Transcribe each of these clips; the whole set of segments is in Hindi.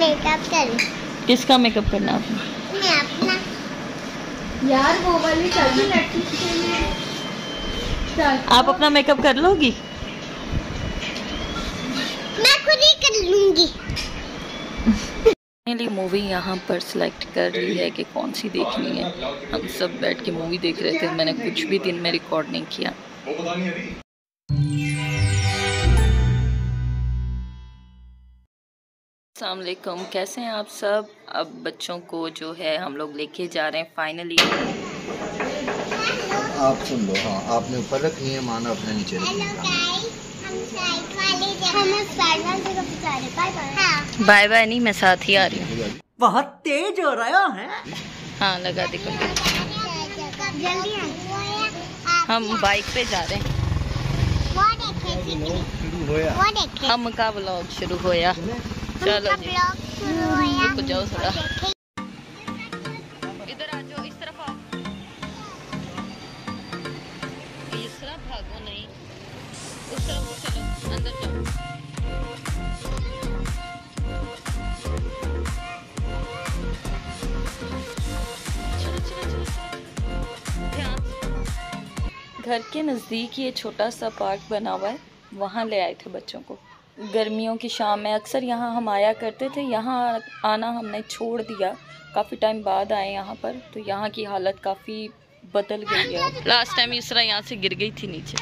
मेकअप करूं। किसका मेकअप करना आपने? मैं अपना। यार वो वाली चलती लड़की आप अपना मेकअप कर लोगी? मैं खुद ही कर लूंगी। फाइनली मूवी यहाँ पर सिलेक्ट कर ली है कि कौन सी देखनी है। हम सब बैठ के मूवी देख रहे थे। मैंने कुछ भी दिन में रिकॉर्ड नहीं किया। अस्सलाम वालेकुम, कैसे हैं आप सब? अब बच्चों को जो है हम लोग लेके जा रहे हैं फाइनली। आप सुन लो। हाँ, आपने ऊपर रखनी है, माना अपने नीचे रखनी है। बाय बाय नहीं, मैं साथ ही आ रही हूँ। बहुत तेज हो रहा है। हाँ लगा दे कर। जल्दी हम बाइक पे जा रहे हैं। हम का व्लॉग शुरू होया। चलो जी, रुक जाओ थोड़ा। इधर आ जाओ, इस तरफ आओ। इस तरफ भागो नहीं, उस तरफ चलो, अंदर जाओ। चलो चलो चलो ध्यान। घर के नज़दीक ये छोटा सा पार्क बना हुआ है, वहाँ ले आए थे बच्चों को। गर्मियों की शाम में अक्सर यहाँ हम आया करते थे। यहाँ आना हमने छोड़ दिया, काफ़ी टाइम बाद आए यहाँ पर, तो यहाँ की हालत काफ़ी बदल गई है। लास्ट टाइम इस तरह यहाँ से गिर गई थी नीचे।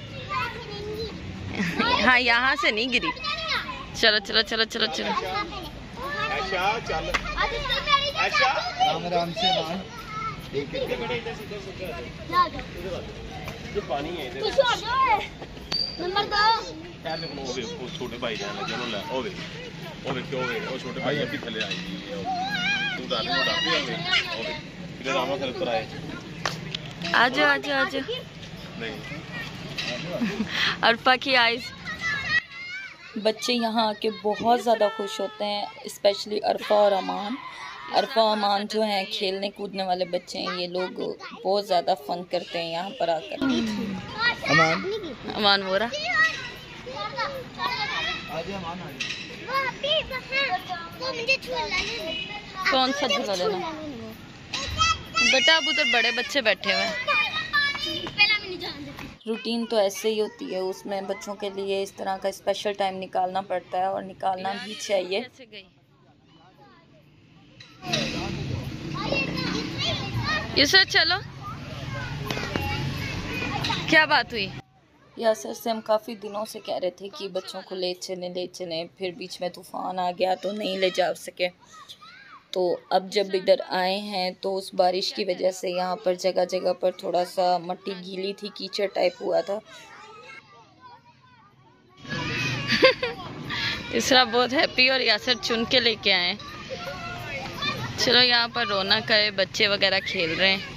हाँ यहाँ से नहीं गिरी। चलो चलो चलो चलो चलो। आराम से पानी है नंबर 2 यार देखो वो छोटे भाई जान लगे उन्होंने ओ क्यों वो छोटे भाई अभी थले आई तू डाल इधर आमा थले पर आए। आजा आजा आजा। नहीं अरफा की आइज़। बच्चे यहाँ आके बहुत ज़्यादा खुश होते हैं, स्पेशली अरफा और अमान। अरफा और अमान जो हैं खेलने कूदने वाले बच्चे हैं। ये लोग बहुत ज़्यादा फन करते हैं यहाँ पर आकर। अमान बोल रहा कौन सा झूला लेना बेटा? अब उधर बड़े बच्चे बैठे हुए हैं। रूटीन तो ऐसे ही होती है, उसमें बच्चों के लिए इस तरह का स्पेशल टाइम निकालना पड़ता है और निकालना भी चाहिए। ये सर चलो, क्या बात हुई? यासर से हम काफ़ी दिनों से कह रहे थे कि बच्चों को ले चलें, फिर बीच में तूफ़ान आ गया तो नहीं ले जा सके। तो अब जब इधर आए हैं तो उस बारिश की वजह से यहाँ पर जगह जगह पर थोड़ा सा मट्टी गीली थी, कीचड़ टाइप हुआ था। इसरा बहुत हैप्पी और यासर चुन के लेके आए। चलो यहाँ पर रौनक है, बच्चे वगैरह खेल रहे हैं,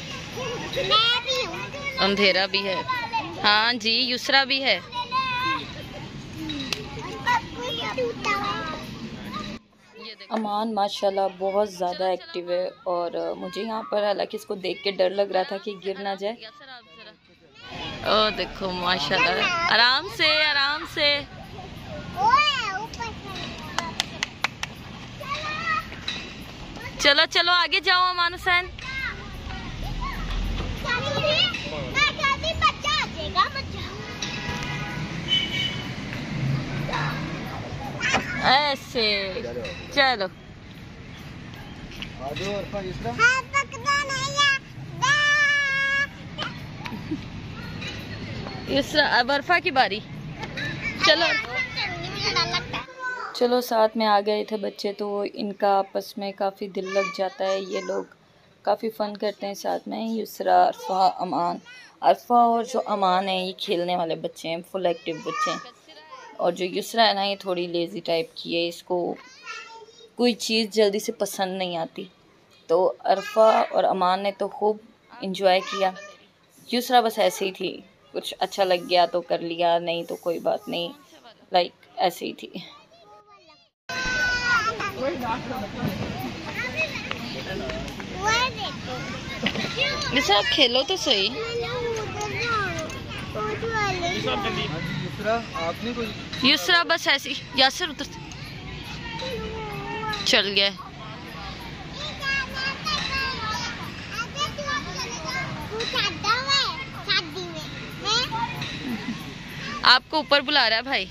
अंधेरा भी है। हाँ जी, युसरा भी है। अमान माशाल्लाह बहुत ज़्यादा एक्टिव है और मुझे यहाँ पर हालांकि इसको देख के डर लग रहा था कि गिर ना जाए। ओ देखो माशाल्लाह, आराम से आराम से। चलो चलो आगे जाओ अमान हुसैन। ऐसे चलो। अब अरफा की बारी। चलो चलो साथ में आ गए थे बच्चे, तो इनका आपस में काफ़ी दिल लग जाता है। ये लोग काफ़ी फ़न करते हैं साथ में। युसरा, अरफा, अमान। अरफा और जो अमान है ये खेलने वाले बच्चे हैं, फुल एक्टिव बच्चे हैं। और जो युसरा है ना, ये थोड़ी लेज़ी टाइप की है, इसको कोई चीज़ जल्दी से पसंद नहीं आती। तो अरफा और अमान ने तो खूब इंजॉय किया। युसरा बस ऐसे ही थी, कुछ अच्छा लग गया तो कर लिया, नहीं तो कोई बात नहीं, लाइक ऐसे ही थी। वैसे आप खेलो तो सही। युसरा बस ऐसी। यासर उतर। चल गया। आपको ऊपर बुला रहा है भाई,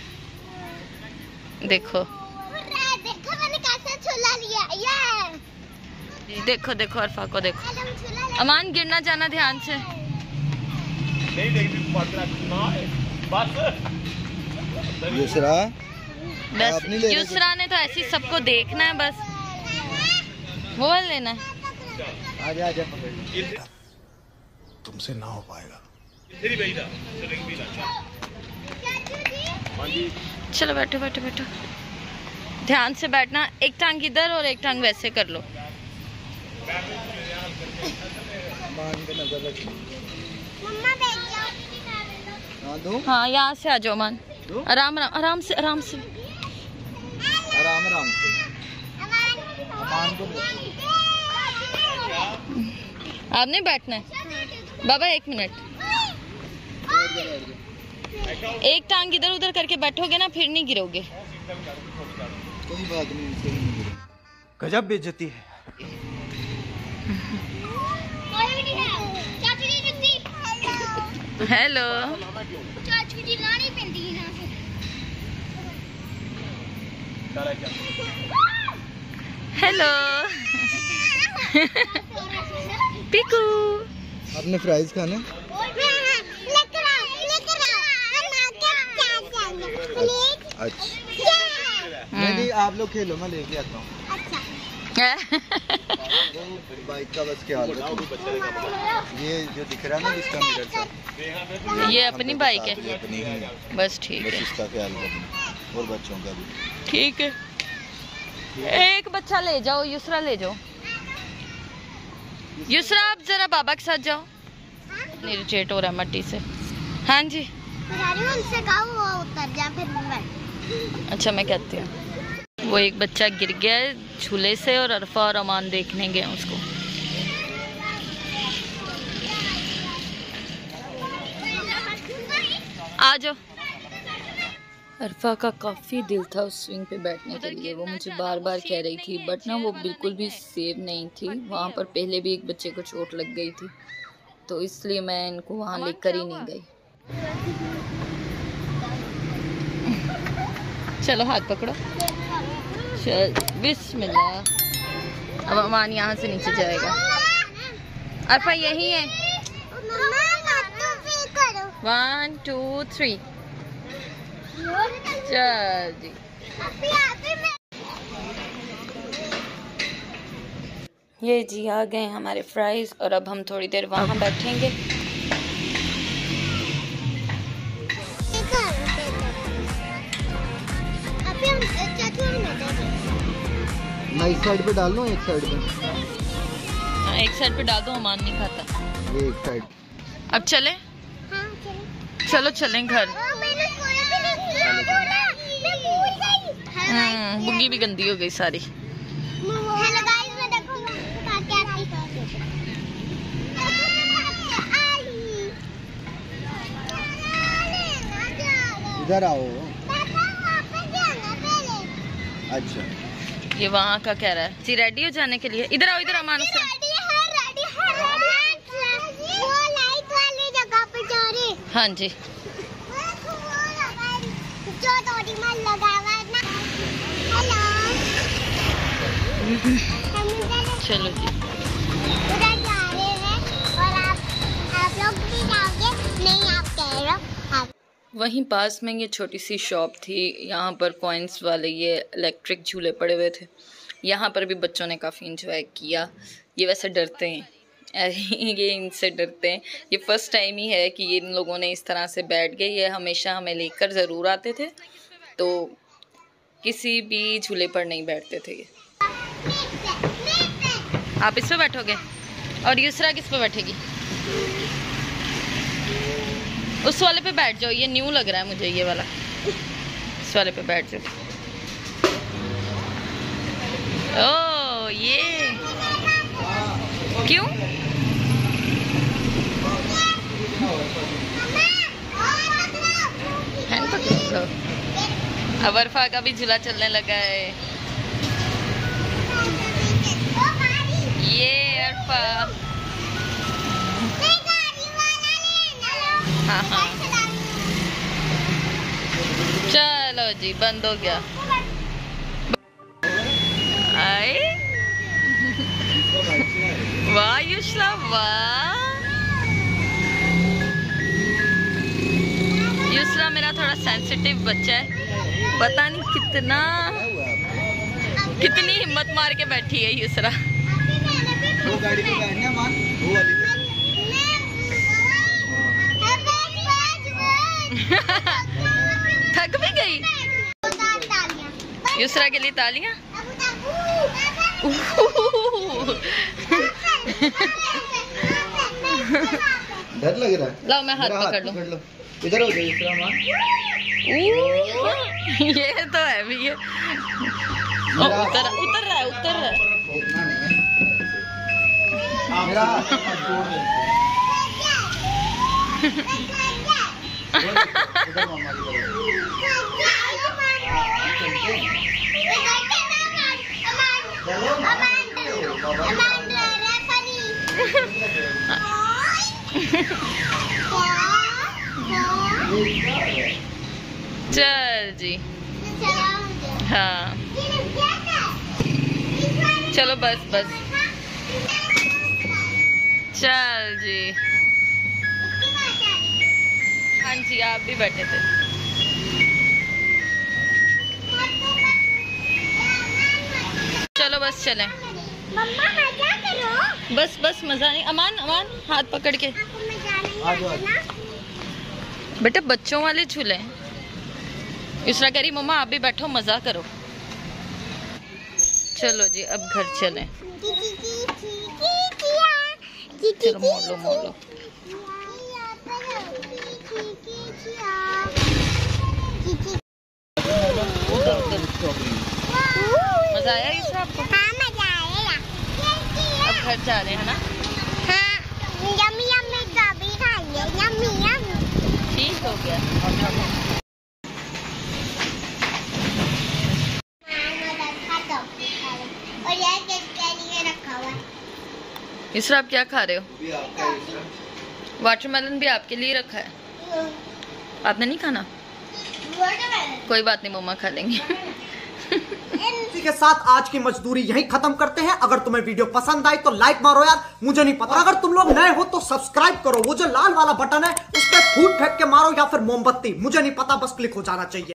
देखो देखो मैंने कैसे झूला लिया। ये देखो देखो अरफा को देखो। अमान गिरना जाना ध्यान से। नहीं देखती बस दूसरा बस आप नहीं ले रहे युसरा ने तो ऐसी सबको देखना है, बस वो लेना है। आजा आजा तुमसे ना हो पाएगा। इधर ही बैठा चलो बैठो बैठो बैठो, ध्यान से बैठना। एक टांग इधर और एक टांग वैसे कर लो। मम्मा बैठ जाओ। हाँ दो हाँ यहाँ से आ जाओ मान, आराम आराम आराम से आराम से। आराम आराम से। अमान को आपने बैठना है बाबा, 1 मिनट। एक टांग इधर उधर करके बैठोगे ना फिर नहीं गिरोगे। कोई बात नहीं, इससे नहीं गिरे। गजब बेइज्जती है। कोई नहीं है। चाचू जी जल्दी। हेलो चाचू जी लानी पेंदी है ना। हेलो पिकू। आपने फ्राइज खाने? अच्छा नहीं आप लोग खेलो, मैं लेके आता हूँ। बाइक का बस क्या हाल है? ये जो दिख रहा है ना इसका मिरर सा, ये अपनी बाइक है, ये अपनी ही है। बस ठीक बस है इसका ख्याल रखना और बच्चों का भी। ठीक है। एक बच्चा ले जाओ, युसरा ले जाओ। युसरा आप जरा बाबा के साथ जाओ, इरिटेट हो रहा है मट्टी से। हाँ जी उनसे कहो वो उतर जा फिर मैं। अच्छा मैं कहती हूँ। वो एक बच्चा गिर गया है झूले से और अरफा और अमान देखने गए उसको। आ जाओ। अरफा का काफ़ी दिल था उस स्विंग पे बैठने के लिए, वो मुझे बार बार कह रही थी, बट ना वो बिल्कुल भी सेफ नहीं थी। वहाँ पर पहले भी एक बच्चे को चोट लग गई थी, तो इसलिए मैं इनको वहाँ लेकर ही नहीं गई। चलो हाथ पकड़ो, चल बिस्मिल्लाह। अब अमान यहाँ से नीचे जाएगा। अरफा यही है। 1 2 3 चल जी। ये जी आ गए हमारे फ्राइज, और अब हम थोड़ी देर वहाँ बैठेंगे। मैं इस साइड पे डाल दूँ, एक साइड पे? एक साइड पे डाल दो, अमान नहीं खाता। ये एक साइड। अब चले? चलो चलें घर। बुग्गी भी गंदी हो गई सारी। इधर आओ। अच्छा ये वहाँ का कह रहा है जी रेडी हो जाने के लिए। इधर आओ, इधर आओ मानो। हाँ जी चलो जी। उधर जा रहे हैं और आप लोग भी जाओगे? नहीं आप कह रहे हो आप। वहीं पास में ये छोटी सी शॉप थी, यहाँ पर कॉइन्स वाले ये इलेक्ट्रिक झूले पड़े हुए थे। यहाँ पर भी बच्चों ने काफ़ी इंजॉय किया। ये वैसे डरते हैं, ये इनसे डरते हैं। ये फर्स्ट टाइम ही है कि इन लोगों ने इस तरह से बैठ गए। ये हमेशा हमें लेकर ज़रूर आते थे, तो किसी भी झूले पर नहीं बैठते थे। आप इस पे बैठोगे और युसरा किस पे बैठेगी? उस वाले पे बैठ जाओ, ये न्यू लग रहा है मुझे ये वाला। इस वाले पे बैठ जाओ। ओह ये क्यों? हैंड पकड़ो। अब अरफा का भी झूला चलने लगा है। हाँ हाँ चलो जी बंद हो गया। आए वाह युश्रा वाह। युश्रा मेरा थोड़ा सेंसिटिव बच्चा है, पता नहीं कितनी हिम्मत मार के बैठी है युश्रा। वो गाड़ी पे बैठना मान, वो वाली पे। थक भी गई। युश्रा के लिए तालियां। डर लग रहा है। लाओ मैं हाथ पकड़ लूं। इधर हो जाए युश्रा मान। ये तो है भी ये। उतर रहा है। इतना नहीं है। मेरा हाथ छोड़ दे। उधर मामा की तरफ। चल जी हाँ चलो बस चल जी। हाँ जी आप भी बैठे थे। चलो बस चलें। मम्मा मजा करो। बस मजा नहीं। अमान हाथ पकड़ के आ जाओ। बेटा बच्चों वाले झूले हैं। युश्रा कह रही मम्मा आप भी बैठो मजा करो। चलो जी अब घर चलें। चलो मोड़ लो। मजा आया युश्रा आपको? हाँ मजा आएगा। अब घर जा रहे हैं ना? हाँ यम्मी यम्मी कभी खाएंगे। Yummy yummy. ठीक हो गया। और यार किसके लिए रखा हुआ है? युश्रा आप क्या खा रहे हो? भी आपका युश्रा। वाटरमेलन भी आपके लिए रखा है, आपने नहीं खाना? कोई बात नहीं मम्मा खा लेंगे। इसी के साथ आज की मजदूरी यहीं खत्म करते हैं। अगर तुम्हें वीडियो पसंद आई तो लाइक मारो यार, मुझे नहीं पता। अगर तुम लोग नए हो तो सब्सक्राइब करो। वो जो लाल वाला बटन है उस पर फूट फेंक के मारो या फिर मोमबत्ती, मुझे नहीं पता, बस क्लिक हो जाना चाहिए।